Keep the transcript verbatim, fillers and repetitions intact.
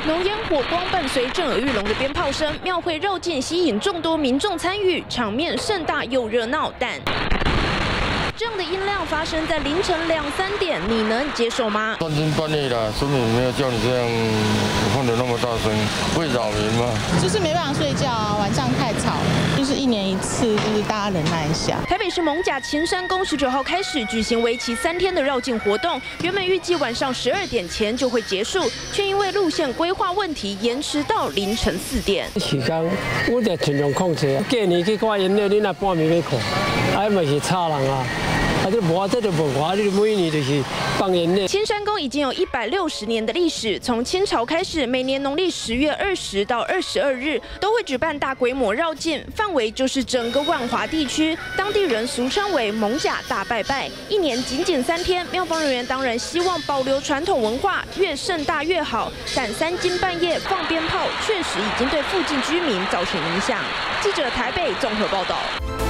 浓烟火光伴随震耳欲聋的鞭炮声，庙会绕境吸引众多民众参与，场面盛大又热闹。但这样的音量发生在凌晨两三点，你能接受吗？ 三更半夜了，孙子没有叫你这样放得那么大声，会扰民吗？ 就是没办法睡觉啊，晚上太吵了。就是一年一次，就是大家忍耐一下。 台北市艋舺秦山宫十九号开始举行为期三天的绕境活动，原本预计晚上十二点前就会结束，却因为路线规划问题延迟到凌晨四点。 时间我得尽量控制。过年去看烟火，你若半暝要看，哎嘛是吵人啊。 啊，这无这就无话，你每年就是放烟火。 秦山宫已经有一百六十年的历史，从清朝开始，每年农历十月二十到二十二日都会举办大规模绕境，范围就是整个万华地区，当地人俗称为艋舺大拜拜。一年仅仅三天，庙方人员当然希望保留传统文化，越盛大越好。但三更半夜放鞭炮，确实已经对附近居民造成影响。记者台北综合报道。